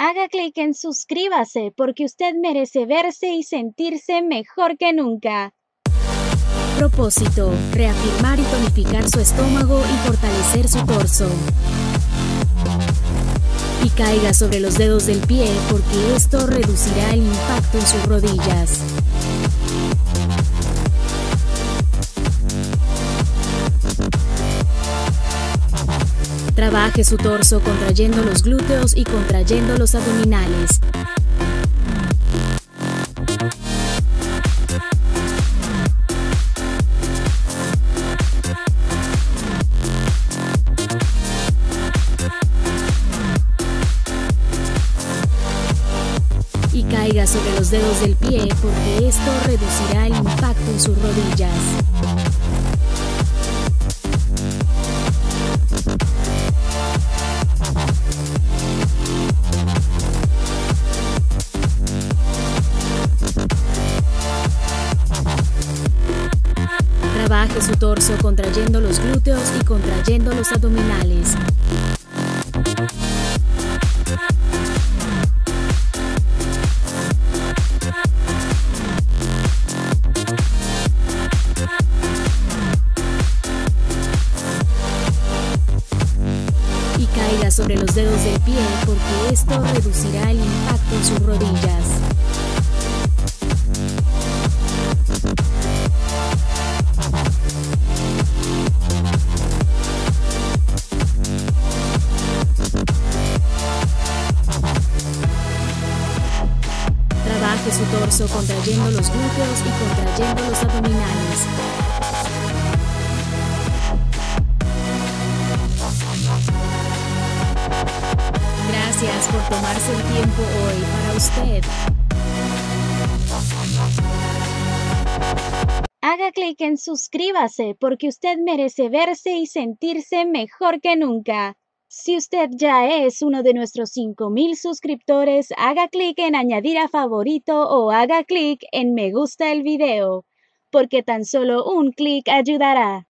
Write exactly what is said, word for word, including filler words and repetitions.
Haga clic en suscríbase porque usted merece verse y sentirse mejor que nunca. Propósito: reafirmar y tonificar su estómago y fortalecer su torso. Y caiga sobre los dedos del pie porque esto reducirá el impacto en sus rodillas. Trabaje su torso contrayendo los glúteos y contrayendo los abdominales. Y caiga sobre los dedos del pie porque esto reducirá el impacto en sus rodillas. Trabaje su torso contrayendo los glúteos y contrayendo los abdominales. Y caiga sobre los dedos del pie porque esto reducirá el impacto en sus rodillas. Trabaje su torso contrayendo los glúteos y contrayendo los abdominales. Gracias por tomarse el tiempo hoy para usted. Haga clic en suscríbase porque usted merece verse y sentirse mejor que nunca. Si usted ya es uno de nuestros cinco mil suscriptores, haga clic en añadir a favorito o haga clic en me gusta el video, porque tan solo un clic ayudará.